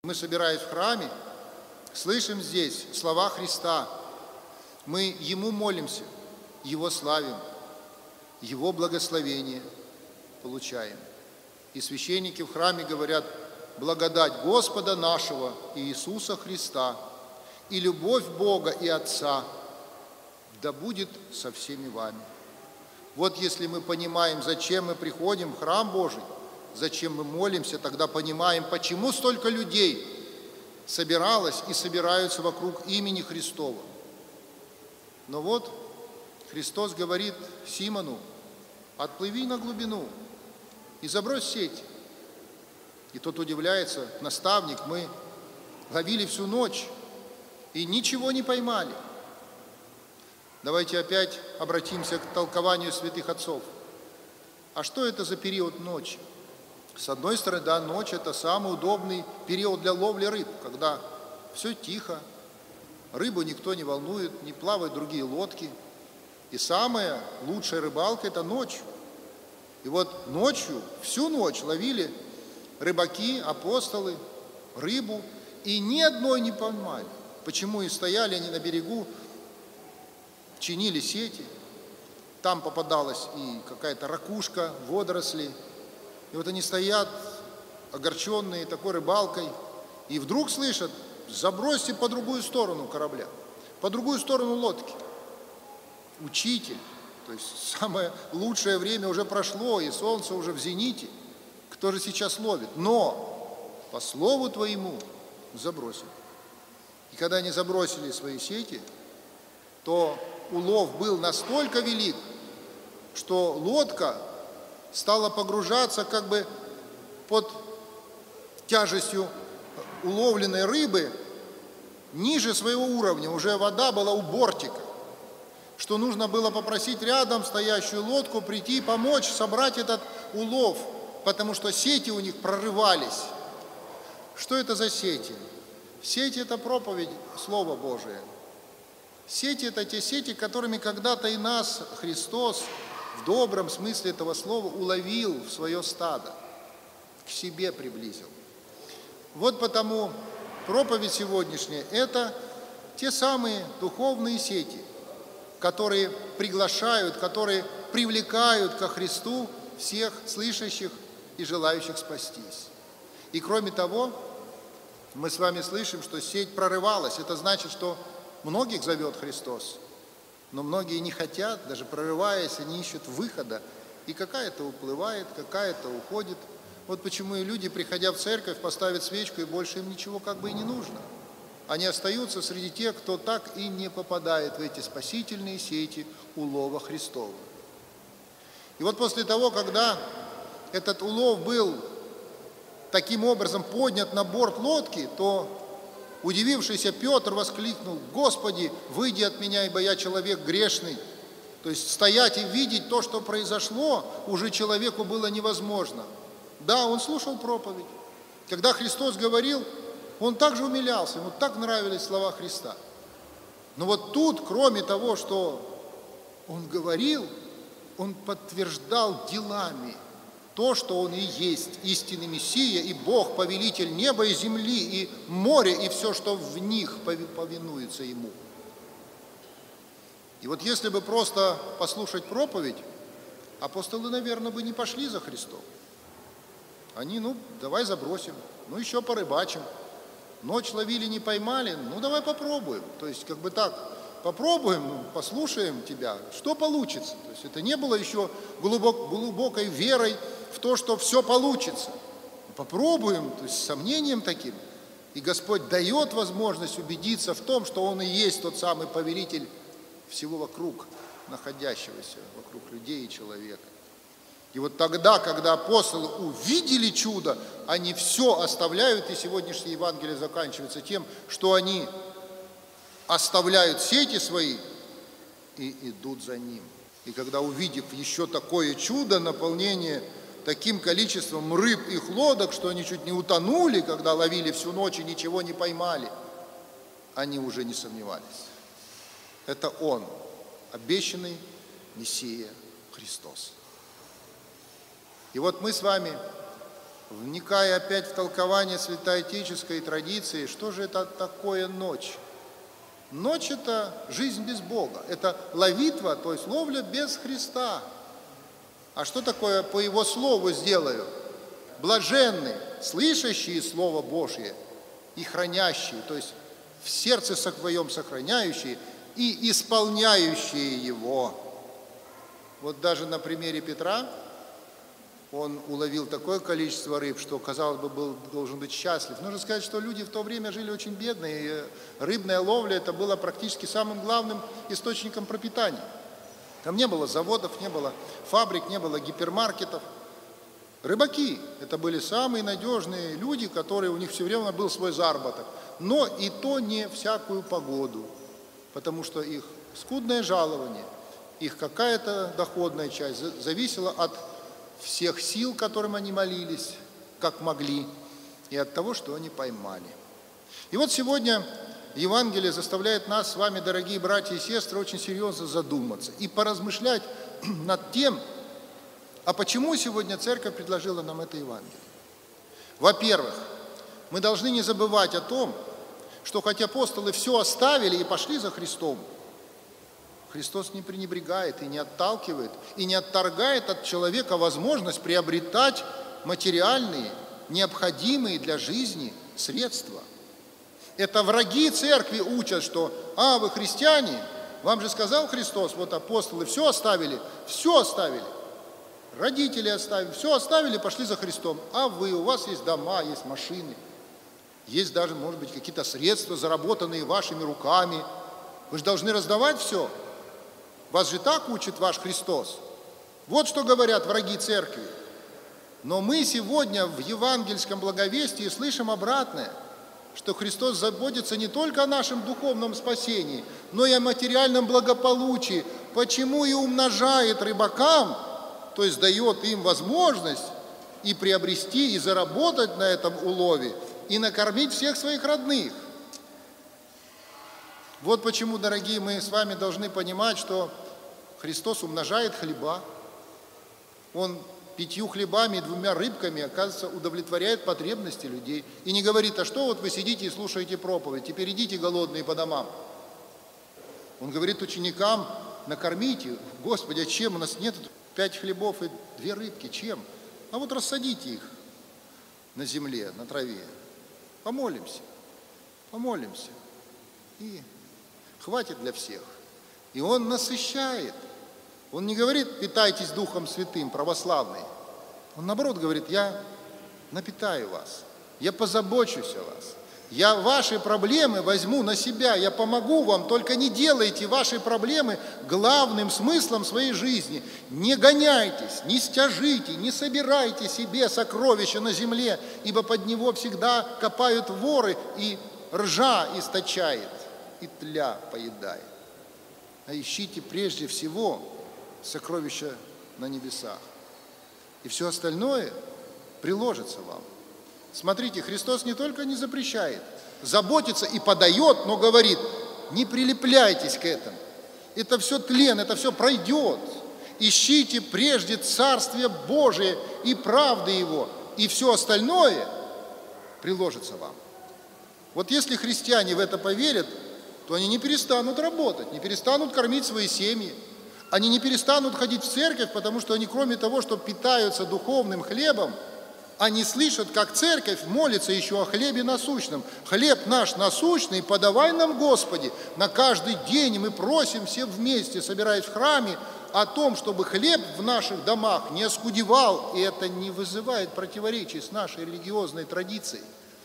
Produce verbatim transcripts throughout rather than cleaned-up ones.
Мы, собираясь в храме, слышим здесь слова Христа. Мы Ему молимся, Его славим, Его благословение получаем. И священники в храме говорят: благодать Господа нашего Иисуса Христа и любовь Бога и Отца да будет со всеми вами. Вот если мы понимаем, зачем мы приходим в храм Божий, зачем мы молимся, тогда понимаем, почему столько людей собиралось и собираются вокруг имени Христова. Но вот Христос говорит Симону: отплыви на глубину и забрось сеть. И тот удивляется: наставник, мы ловили всю ночь и ничего не поймали. Давайте опять обратимся к толкованию святых отцов. А что это за период ночи? С одной стороны, да, ночь – это самый удобный период для ловли рыб, когда все тихо, рыбу никто не волнует, не плавают другие лодки. И самая лучшая рыбалка – это ночью. И вот ночью, всю ночь ловили рыбаки, апостолы, рыбу, и ни одной не поймали. Почему? И стояли они на берегу, чинили сети, там попадалась и какая-то ракушка, водоросли. И вот они стоят, огорченные такой рыбалкой, и вдруг слышат: забросьте по другую сторону корабля, по другую сторону лодки. Учитель, то есть самое лучшее время уже прошло, и солнце уже в зените. Кто же сейчас ловит? Но по слову твоему забросил. И когда они забросили свои сети, то улов был настолько велик, что лодка стала погружаться как бы под тяжестью уловленной рыбы ниже своего уровня. Уже вода была у бортика, что нужно было попросить рядом стоящую лодку прийти и помочь собрать этот улов, потому что сети у них прорывались. Что это за сети? Сети – это проповедь Слова Божия. Сети – это те сети, которыми когда-то и нас Христос в добром смысле этого слова уловил в свое стадо, к себе приблизил. Вот потому проповедь сегодняшняя – это те самые духовные сети, которые приглашают, которые привлекают ко Христу всех слышащих и желающих спастись. И кроме того, мы с вами слышим, что сеть прорывалась. Это значит, что многих зовет Христос, но многие не хотят, даже прорываясь, они ищут выхода. И какая-то уплывает, какая-то уходит. Вот почему и люди, приходя в церковь, поставят свечку, и больше им ничего как бы и не нужно. Они остаются среди тех, кто так и не попадает в эти спасительные сети улова Христова. И вот после того, когда этот улов был таким образом поднят на борт лодки, то удивившийся Петр воскликнул: «Господи, выйди от меня, ибо я человек грешный». То есть стоять и видеть то, что произошло, уже человеку было невозможно. Да, он слушал проповедь. Когда Христос говорил, он также умилялся, ему так нравились слова Христа. Но вот тут, кроме того, что он говорил, он подтверждал делами то, что он и есть истинный Мессия, и Бог, повелитель неба и земли, и моря, и все, что в них повинуется ему. И вот если бы просто послушать проповедь, апостолы, наверное, бы не пошли за Христом. Они, ну, давай забросим, ну, еще порыбачим. Ночь ловили, не поймали, ну, давай попробуем. То есть, как бы так, попробуем, ну, послушаем тебя, что получится. То есть, это не было еще глубок, глубокой верой в то, что все получится. Попробуем, то есть, с сомнением таким. И Господь дает возможность убедиться в том, что Он и есть тот самый повелитель всего вокруг находящегося, вокруг людей и человека. И вот тогда, когда апостолы увидели чудо, они все оставляют, и сегодняшнее Евангелие заканчивается тем, что они оставляют сети свои и идут за ним. И когда, увидев еще такое чудо, наполнение таким количеством рыб и лодок, что они чуть не утонули, когда ловили всю ночь и ничего не поймали, они уже не сомневались. Это Он, обещанный Мессия Христос. И вот мы с вами вникая опять в толкование святоотеческой традиции, что же это такое ночь? Ночь – это жизнь без Бога, это ловитва, то есть ловля без Христа. А что такое по Его слову сделаю? Блаженны, слышащие Слово Божье и хранящие, то есть в сердце своем сохраняющие и исполняющие его. Вот даже на примере Петра он уловил такое количество рыб, что, казалось бы, был, должен быть счастлив. Нужно сказать, что люди в то время жили очень бедные, и рыбная ловля – это было практически самым главным источником пропитания. Там не было заводов, не было фабрик, не было гипермаркетов. Рыбаки – это были самые надежные люди, которые, у них все время был свой заработок. Но и то не всякую погоду, потому что их скудное жалование, их какая-то доходная часть зависела от всех сил, которым они молились, как могли, и от того, что они поймали. И вот сегодня Евангелие заставляет нас с вами, дорогие братья и сестры, очень серьезно задуматься и поразмышлять над тем, а почему сегодня Церковь предложила нам это Евангелие. Во-первых, мы должны не забывать о том, что хоть апостолы все оставили и пошли за Христом, Христос не пренебрегает и не отталкивает, и не отторгает от человека возможность приобретать материальные, необходимые для жизни средства. Это враги церкви учат, что, а, вы христиане, вам же сказал Христос, вот апостолы все оставили, все оставили, родители оставили, все оставили, пошли за Христом, а вы, у вас есть дома, есть машины, есть даже, может быть, какие-то средства, заработанные вашими руками, вы же должны раздавать все. Вас же так учит ваш Христос. Вот что говорят враги церкви. Но мы сегодня в евангельском благовестии слышим обратное, что Христос заботится не только о нашем духовном спасении, но и о материальном благополучии. Почему и умножает рыбакам, то есть дает им возможность и приобрести, и заработать на этом улове, и накормить всех своих родных. Вот почему, дорогие, мы с вами должны понимать, что Христос умножает хлеба. Он пятью хлебами и двумя рыбками, оказывается, удовлетворяет потребности людей. И не говорит, а что вот вы сидите и слушаете проповедь, теперь идите голодные по домам. Он говорит ученикам, накормите. Господи, а чем? У нас нет пять хлебов и две рыбки. Чем? А вот рассадите их на земле, на траве. Помолимся. Помолимся. И хватит для всех. И Он насыщает. Он не говорит, питайтесь Духом Святым, православный. Он наоборот говорит, я напитаю вас, я позабочусь о вас. Я ваши проблемы возьму на себя, я помогу вам, только не делайте ваши проблемы главным смыслом своей жизни. Не гоняйтесь, не стяжите, не собирайте себе сокровища на земле, ибо под него всегда копают воры, и ржа источает, и тля поедает. А ищите прежде всего сокровища на небесах. И все остальное приложится вам. Смотрите, Христос не только не запрещает, заботится и подает, но говорит, не прилепляйтесь к этому. Это все тлен, это все пройдет. Ищите прежде Царствие Божие и правды Его, и все остальное приложится вам. Вот если христиане в это поверят, то они не перестанут работать, не перестанут кормить свои семьи. Они не перестанут ходить в церковь, потому что они, кроме того, что питаются духовным хлебом, они слышат, как церковь молится еще о хлебе насущном. Хлеб наш насущный подавай нам, Господи. На каждый день мы просим все вместе, собираясь в храме, о том, чтобы хлеб в наших домах не оскудевал, и это не вызывает противоречий с нашей религиозной традицией.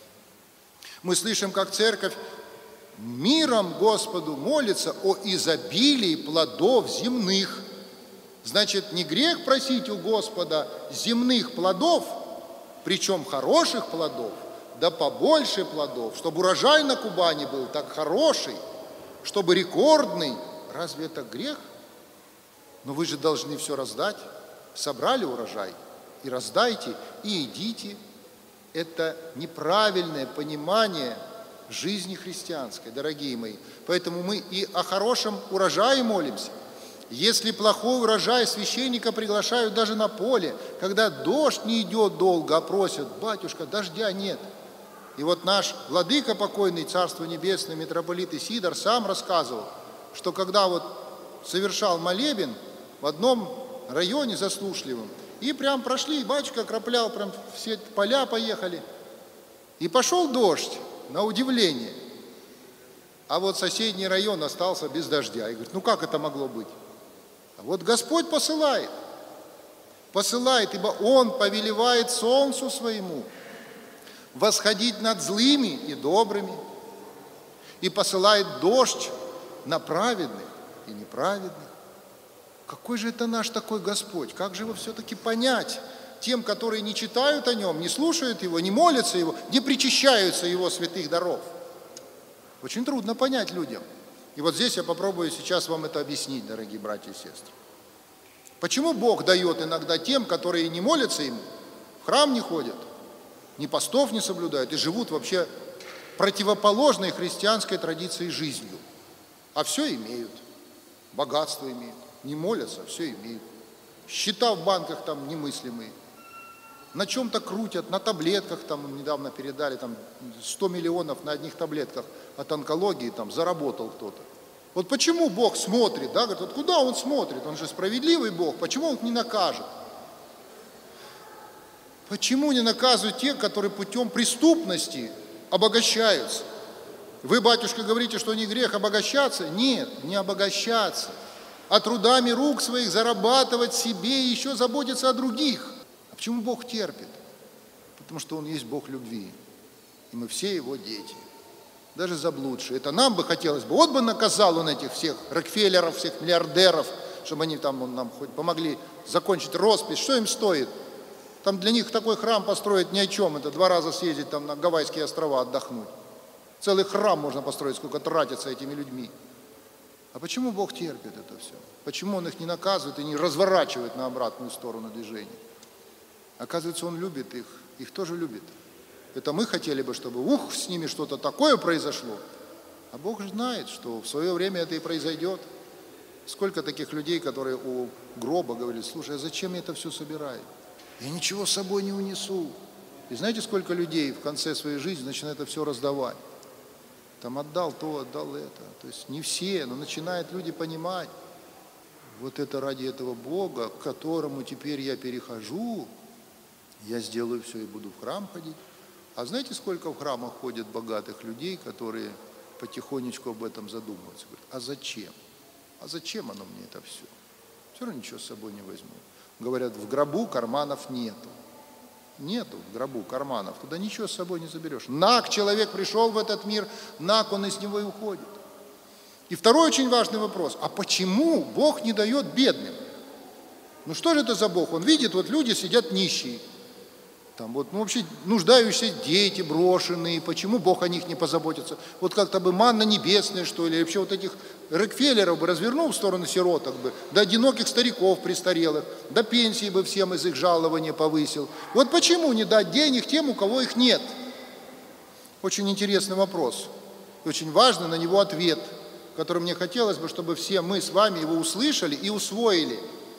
Мы слышим, как церковь миром Господу молится о изобилии плодов земных. Значит, не грех просить у Господа земных плодов, причем хороших плодов, да побольше плодов, чтобы урожай на Кубани был так хороший, чтобы рекордный. Разве это грех? Но вы же должны все раздать. Собрали урожай и раздайте, и идите. Это неправильное понимание жизни христианской, дорогие мои. Поэтому мы и о хорошем урожае молимся, Если плохой урожай, священника приглашают даже на поле, когда дождь не идет долго, а просят: батюшка, дождя нет. И вот наш владыка покойный, Царство Небесное, митрополит Исидор, сам рассказывал, что когда вот совершал молебен в одном районе засушливом, и прям прошли, и батюшка окроплял, прям все поля поехали, и пошел дождь, на удивление. А вот соседний район остался без дождя. И говорит: ну как это могло быть? А вот Господь посылает, посылает, ибо Он повелевает солнцу своему восходить над злыми и добрыми, и посылает дождь на праведных и неправедных. Какой же это наш такой Господь? Как же его все-таки понять тем, которые не читают о Нем, не слушают Его, не молятся Его, не причащаются Его святых даров? Очень трудно понять людям. И вот здесь я попробую сейчас вам это объяснить, дорогие братья и сестры. Почему Бог дает иногда тем, которые не молятся Ему, в храм не ходят, ни постов не соблюдают и живут вообще противоположной христианской традиции жизнью, а все имеют, богатство имеют, не молятся, все имеют, счета в банках там немыслимые, на чем-то крутят, на таблетках, там недавно передали там сто миллионов на одних таблетках от онкологии, там заработал кто-то. Вот почему Бог смотрит, да, говорит, вот куда Он смотрит, Он же справедливый Бог, почему Он не накажет? Почему не наказывают тех, которые путем преступности обогащаются? Вы, батюшка, говорите, что не грех обогащаться? Нет, не обогащаться, а трудами рук своих зарабатывать себе и еще заботиться о других. А почему Бог терпит? Потому что Он есть Бог любви, и мы все Его дети, даже заблудшие. Это нам бы хотелось бы, вот бы наказал Он этих всех Рокфеллеров, всех миллиардеров, чтобы они там он нам хоть помогли закончить роспись. Что им стоит? Там для них такой храм построить ни о чем. Это два раза съездить там на Гавайские острова отдохнуть. Целый храм можно построить, сколько тратится этими людьми. А почему Бог терпит это все? Почему Он их не наказывает и не разворачивает на обратную сторону движения? Оказывается, Он любит их, их тоже любит. Это мы хотели бы, чтобы ух, с ними что-то такое произошло. А Бог знает, что в свое время это и произойдет. Сколько таких людей, которые у гроба говорили: слушай, а зачем я это все собираю? Я ничего с собой не унесу. И знаете, сколько людей в конце своей жизни начинают это все раздавать? Там отдал то, отдал это. То есть не все, но начинают люди понимать: вот это ради этого Бога, к которому теперь я перехожу, я сделаю все и буду в храм ходить. А знаете, сколько в храмах ходит богатых людей, которые потихонечку об этом задумываются? Говорят: а зачем? А зачем оно мне это все? Все равно ничего с собой не возьму. Говорят, в гробу карманов нету. Нету в гробу карманов, туда ничего с собой не заберешь. Наг человек пришел в этот мир, наг он из него и уходит. И второй очень важный вопрос: а почему Бог не дает бедным? Ну что же это за Бог? Он видит, вот люди сидят нищие, там вот, ну вообще нуждающиеся дети брошенные, почему Бог о них не позаботится? Вот как-то бы манна небесная, что ли, вообще вот этих Рокфеллеров бы развернул в сторону сироток бы, до одиноких стариков престарелых, до пенсии бы всем из их жалования повысил. Вот почему не дать денег тем, у кого их нет? Очень интересный вопрос, очень важный на него ответ, который мне хотелось бы, чтобы все мы с вами его услышали и усвоили.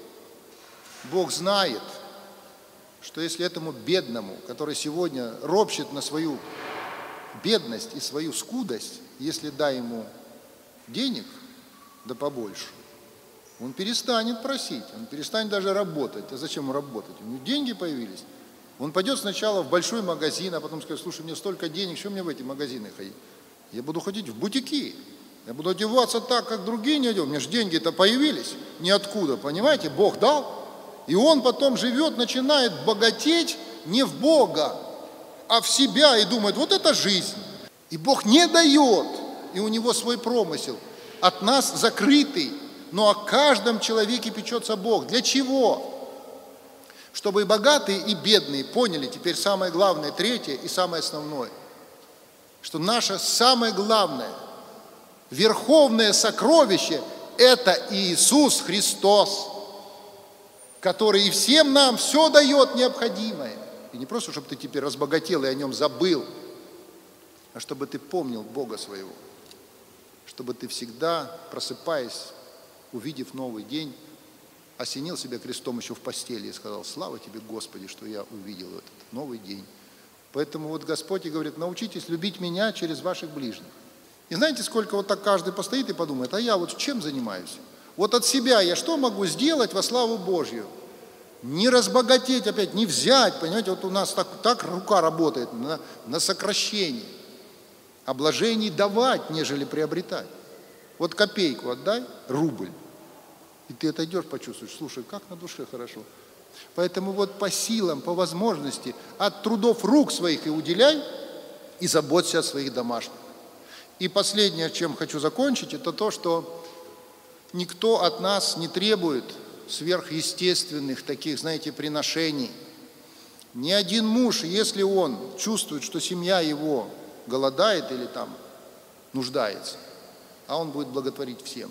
Бог знает, что если этому бедному, который сегодня ропщет на свою бедность и свою скудость, если дай ему денег, да побольше, он перестанет просить, он перестанет даже работать. А зачем ему работать? У него деньги появились. Он пойдет сначала в большой магазин, а потом скажет: слушай, мне столько денег, что мне в эти магазины ходить? Я буду ходить в бутики, я буду одеваться так, как другие не одевают. У меня же деньги-то появились ниоткуда, понимаете? Бог дал. И он потом живет, начинает богатеть не в Бога, а в себя, и думает: вот это жизнь. И Бог не дает, и у него свой промысел, от нас закрытый, но о каждом человеке печется Бог. Для чего? Чтобы и богатые, и бедные поняли теперь самое главное, третье и самое основное, что наше самое главное, верховное сокровище – это Иисус Христос, который и всем нам все дает необходимое. И не просто, чтобы ты теперь разбогател и о нем забыл, а чтобы ты помнил Бога своего, чтобы ты всегда, просыпаясь увидев новый день, осенил себя крестом еще в постели и сказал: слава тебе, Господи, что я увидел этот новый день. Поэтому вот Господь и говорит: научитесь любить меня через ваших ближних. И знаете, сколько вот так каждый постоит и подумает: а я вот чем занимаюсь? Вот от себя я что могу сделать во славу Божью? Не разбогатеть опять, не взять, понимаете, вот у нас так, так рука работает на, на сокращение. А блажений давать, нежели приобретать. Вот копейку отдай, рубль, и ты отойдешь, почувствуешь: слушай, как на душе хорошо. Поэтому вот по силам, по возможности, от трудов рук своих и уделяй, и заботься о своих домашних. И последнее, чем хочу закончить, это то, что никто от нас не требует сверхъестественных таких, знаете, приношений. Ни один муж, если он чувствует, что семья его голодает или там нуждается, а он будет благотворить всем,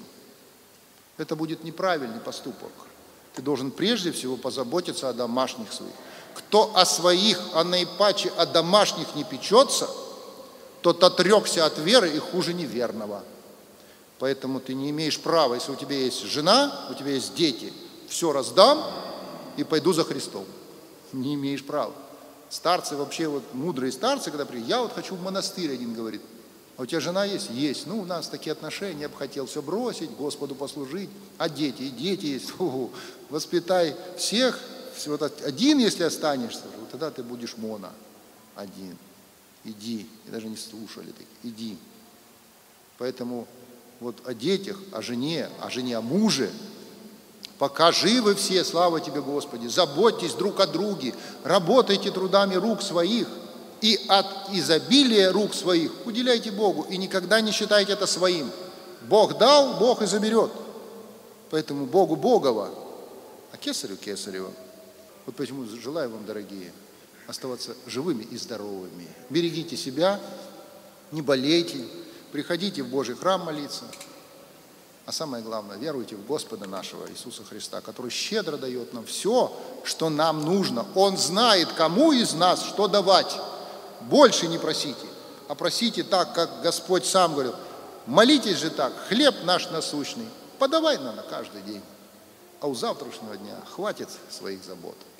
это будет неправильный поступок. Ты должен прежде всего позаботиться о домашних своих. Кто о своих, а наипаче о домашних не печется, тот отрекся от веры и хуже неверного. Поэтому ты не имеешь права, если у тебя есть жена, у тебя есть дети, все раздам и пойду за Христом. Не имеешь права. Старцы вообще, вот мудрые старцы, когда приходят: я вот хочу в монастырь, один говорит: а у тебя жена есть? Есть. Ну, у нас такие отношения, я бы хотел все бросить, Господу послужить. А дети? И дети есть. Фу, воспитай всех. Вот один, если останешься, вот тогда ты будешь моно. Один. Иди. И даже не слушали. Иди. Поэтому вот о детях, о жене, о жене, о муже. Пока живы все, слава тебе, Господи, заботьтесь друг о друге, работайте трудами рук своих, и от изобилия рук своих уделяйте Богу, и никогда не считайте это своим. Бог дал, Бог и заберет. Поэтому Богу Богово, а кесарю кесарево. Вот почему желаю вам, дорогие, оставаться живыми и здоровыми. Берегите себя, не болейте, приходите в Божий храм молиться. А самое главное, веруйте в Господа нашего Иисуса Христа, который щедро дает нам все, что нам нужно. Он знает, кому из нас что давать. Больше не просите, а просите так, как Господь сам говорил. Молитесь же так: хлеб наш насущный подавай нам на каждый день. А у завтрашнего дня хватит своих забот.